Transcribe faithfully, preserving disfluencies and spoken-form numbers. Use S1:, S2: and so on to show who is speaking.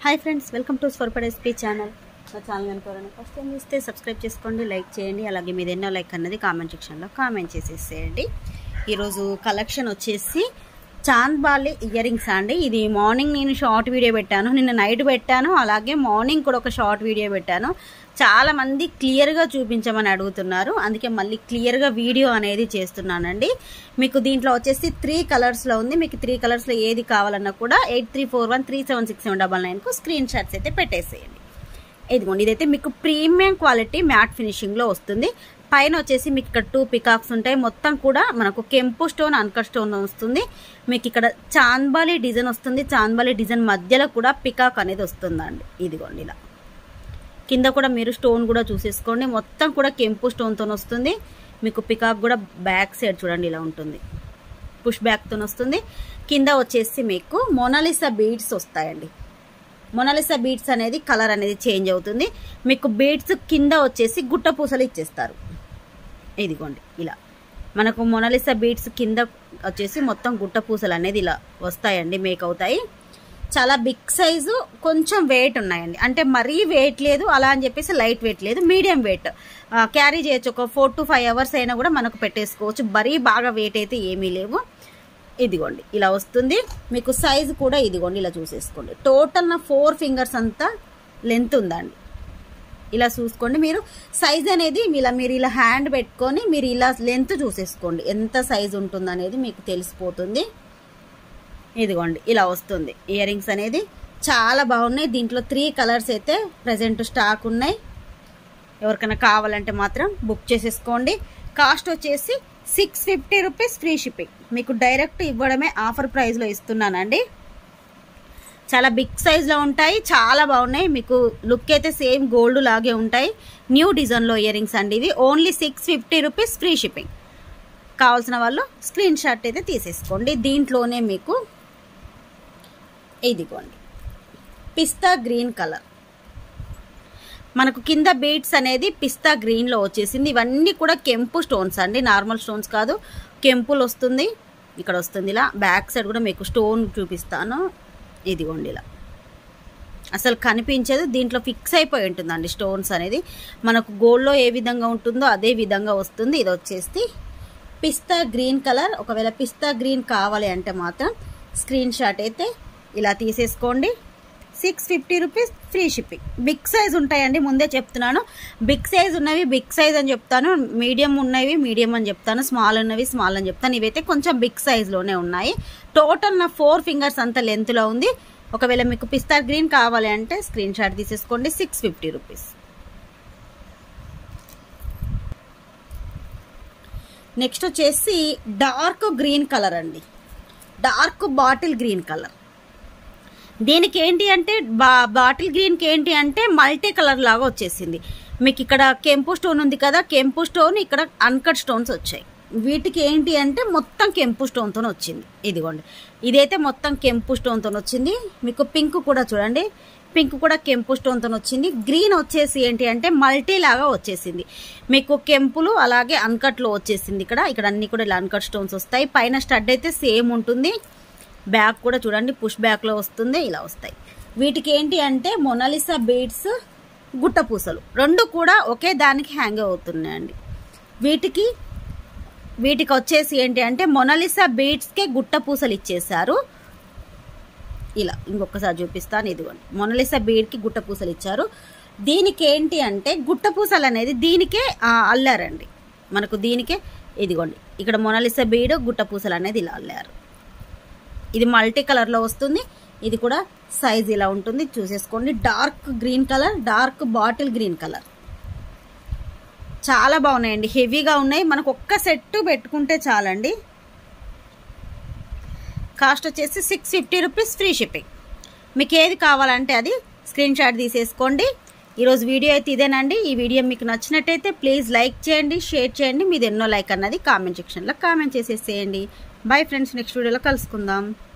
S1: Hi friends, welcome to Swaroopa recipe channel. నా channel అనుకోవాలని first time చూస్తే సబ్స్క్రైబ్ చేసుకోండి, లైక్ చేయండి. అలాగే మీరు ఎన్నో లైక్ అన్నది కామెంట్ సెక్షన్లో కామెంట్ చేసేసేయండి. ఈరోజు కలెక్షన్ వచ్చేసి చాంద్బాలి ఇయర్ రింగ్స్ అండి. ఇది మార్నింగ్ నేను షార్ట్ వీడియో పెట్టాను, నిన్న నైట్ పెట్టాను, అలాగే మార్నింగ్ కూడా ఒక షార్ట్ వీడియో పెట్టాను. చాలా మంది క్లియర్గా చూపించమని అడుగుతున్నారు, అందుకే మళ్ళీ క్లియర్గా వీడియో అనేది చేస్తున్నానండి. మీకు దీంట్లో వచ్చేసి త్రీ కలర్స్లో ఉంది. మీకు త్రీ కలర్స్లో ఏది కావాలన్నా కూడా eight three four one three seven six seven double నైన్కు స్క్రీన్ షాట్స్ అయితే పెట్టేసేయండి. ఇదిగోండి, ఇదైతే మీకు ప్రీమియం క్వాలిటీ మ్యాట్ ఫినిషింగ్లో వస్తుంది. పైన వచ్చేసి మీకు ఇక్కడ టూ పికాక్స్ ఉంటాయి. మొత్తం కూడా మనకు కెంపు స్టోన్, అన్కట్ స్టోన్ వస్తుంది. మీకు ఇక్కడ చాంద్బాలి డిజైన్ వస్తుంది. చాంద్బాలి డిజైన్ మధ్యలో కూడా పికాక్ అనేది వస్తుందండి. ఇదిగోండి, ఇలా కింద కూడా మీరు స్టోన్ కూడా చూసేసుకోండి. మొత్తం కూడా కెంపు స్టోన్తో వస్తుంది. మీకు పికాక్ కూడా బ్యాక్ సైడ్ చూడండి ఇలా ఉంటుంది, పుష్ బ్యాక్తో వస్తుంది. కింద వచ్చేసి మీకు మోనాలిసా బీడ్స్ వస్తాయండి. మోనాలిసా బీడ్స్ అనేది కలర్ అనేది చేంజ్ అవుతుంది. మీకు బీడ్స్ కింద వచ్చేసి గుట్ట పూసలు ఇచ్చేస్తారు. ఇదిగోండి, ఇలా మనకు మోనాలిసా బీడ్స్ కింద వచ్చేసి మొత్తం గుట్ట పూసలు అనేది ఇలా వస్తాయండి, మేక్ అవుతాయి. చాలా బిగ్ సైజు, కొంచెం వెయిట్ ఉన్నాయండి. అంటే మరీ వెయిట్ లేదు అలా అని చెప్పేసి లైట్ వెయిట్ లేదు, మీడియం వెయిట్ క్యారీ చేయొచ్చు. ఒక ఫోర్ టు ఫైవ్ అవర్స్ అయినా కూడా మనకు పెట్టేసుకోవచ్చు. మరీ బాగా వెయిట్ అయితే ఏమీ లేవు. ఇదిగోండి, ఇలా వస్తుంది. మీకు సైజు కూడా ఇదిగోండి ఇలా చూసేసుకోండి. టోటల్ నా ఫోర్ ఫింగర్స్ అంతా లెంత్ ఉందండి. ఇలా చూసుకోండి. మీరు సైజ్ అనేది ఇలా మీరు ఇలా హ్యాండ్ పెట్టుకొని మీరు ఇలా లెంత్ చూసేసుకోండి, ఎంత సైజు ఉంటుంది అనేది మీకు తెలిసిపోతుంది. ఇదిగోండి, ఇలా వస్తుంది ఇయర్ రింగ్స్ అనేది. చాలా బాగున్నాయి. దీంట్లో త్రీ కలర్స్ అయితే ప్రజెంట్ స్టాక్ ఉన్నాయి. ఎవరికైనా కావాలంటే మాత్రం బుక్ చేసేసుకోండి. కాస్ట్ వచ్చేసి six fifty rupees free shipping. మీకు డైరెక్ట్ ఇవ్వడమే ఆఫర్ ప్రైస్లో ఇస్తున్నానండి. చాలా బిగ్ సైజ్లో ఉంటాయి, చాలా బాగున్నాయి. మీకు లుక్ అయితే సేమ్ గోల్డ్ లాగే ఉంటాయి. న్యూ డిజైన్లో ఇయర్ రింగ్స్ అండి ఇవి. Only six fifty rupees free shipping. కావాల్సిన వాళ్ళు స్క్రీన్ షాట్ అయితే తీసేసుకోండి. దీంట్లోనే మీకు ఇదిగోండి పిస్తా గ్రీన్ కలర్, మనకు కింద బీడ్స్ అనేది పిస్తా గ్రీన్లో వచ్చేసింది. ఇవన్నీ కూడా కెంపు స్టోన్స్ అండి, నార్మల్ స్టోన్స్ కాదు, కెంపులు వస్తుంది. ఇక్కడ వస్తుంది ఇలా. బ్యాక్ సైడ్ కూడా మీకు స్టోన్ చూపిస్తాను. ఇదిగోండి, ఇలా అసలు కనిపించదు. దీంట్లో ఫిక్స్ అయిపోయి ఉంటుందండి స్టోన్స్ అనేది. మనకు గోల్డ్లో ఏ విధంగా ఉంటుందో అదే విధంగా వస్తుంది. ఇది వచ్చేసి పిస్తా గ్రీన్ కలర్. ఒకవేళ పిస్తా గ్రీన్ కావాలి అంటే మాత్రం స్క్రీన్ షాట్ అయితే ఇలా తీసేసుకోండి. Six fifty rupees free shipping. Big size ఉంటాయండి, ముందే చెప్తున్నాను. బిగ్ సైజ్ ఉన్నవి బిగ్ సైజ్ అని చెప్తాను, మీడియం ఉన్నవి మీడియం అని చెప్తాను, స్మాల్ ఉన్నవి స్మాల్ అని చెప్తాను. ఇవైతే కొంచెం బిగ్ సైజ్లోనే ఉన్నాయి. టోటల్ నా ఫోర్ ఫింగర్స్ అంత లెంత్లో ఉంది. ఒకవేళ మీకు పిస్తా గ్రీన్ కావాలి అంటే స్క్రీన్ షాట్ తీసేసుకోండి. Six fifty rupees. నెక్స్ట్ వచ్చేసి డార్క్ గ్రీన్ కలర్ అండి, డార్క్ బాటిల్ గ్రీన్ కలర్. దీనికి ఏంటి అంటే బా బాటిల్ గ్రీన్కి ఏంటి అంటే మల్టీ కలర్ లాగా వచ్చేసింది. మీకు ఇక్కడ కెంపు స్టోన్ ఉంది కదా, కెంపు స్టోన్, ఇక్కడ అన్కట్ స్టోన్స్ వచ్చాయి. వీటికి ఏంటి అంటే మొత్తం కెంపు స్టోన్తో వచ్చింది. ఇదిగోండి, ఇదైతే మొత్తం కెంపు స్టోన్తో వచ్చింది. మీకు పింక్ కూడా చూడండి, పింక్ కూడా కెంపు స్టోన్తో వచ్చింది. గ్రీన్ వచ్చేసి ఏంటి అంటే మల్టీ లాగా వచ్చేసింది. మీకు కెంపులు అలాగే అన్కట్లో వచ్చేసింది. ఇక్కడ ఇక్కడ అన్ని కూడా ఇలా అన్కట్ స్టోన్స్ వస్తాయి. పైన స్టడ్ అయితే సేమ్ ఉంటుంది. బ్యాక్ కూడా చూడండి పుష్ బ్యాక్లో వస్తుంది. ఇలా వస్తాయి. వీటికి ఏంటి అంటే మోనాలిసా బీడ్స్, గుట్ట పూసలు రెండు కూడా ఒకే దానికి హ్యాంగ్ అవుతున్నాయండి. వీటికి వీటికి వచ్చేసి ఏంటి అంటే మోనాలిసా బీడ్స్కే గుట్ట పూసలు ఇచ్చేసారు. ఇలా ఇంకొకసారి చూపిస్తాను. ఇదిగోండి, మోనాలిసా బీడ్కి గుట్ట పూసలు ఇచ్చారు. దీనికి ఏంటి అంటే గుట్ట పూసలు అనేది దీనికే అల్లారండి. మనకు దీనికే ఇదిగోండి, ఇక్కడ మోనాలిసా బీడ్, గుట్ట పూసలు అనేది ఇలా అల్లారు. ఇది మల్టీ కలర్లో వస్తుంది. ఇది కూడా సైజ్ ఇలా ఉంటుంది, చూసేసుకోండి. Dark green colour, dark bottle green colour. చాలా బాగున్నాయండి, హెవీగా ఉన్నాయి. మనకు ఒక్క సెట్ పెట్టుకుంటే చాలండి. కాస్ట్ వచ్చేసి six fifty rupees free shipping. మీకు ఏది కావాలంటే అది స్క్రీన్ షాట్ తీసేసుకోండి. ఈరోజు వీడియో అయితే ఇదేనండి. ఈ వీడియో మీకు నచ్చినట్టయితే ప్లీజ్ లైక్ చేయండి, షేర్ చేయండి. మీది ఎన్నో లైక్ అన్నది కామెంట్ సెక్షన్లో కామెంట్ చేసేసేయండి. బాయ్ ఫ్రెండ్స్, నెక్స్ట్ వీడియోలో కలుసుకుందాం.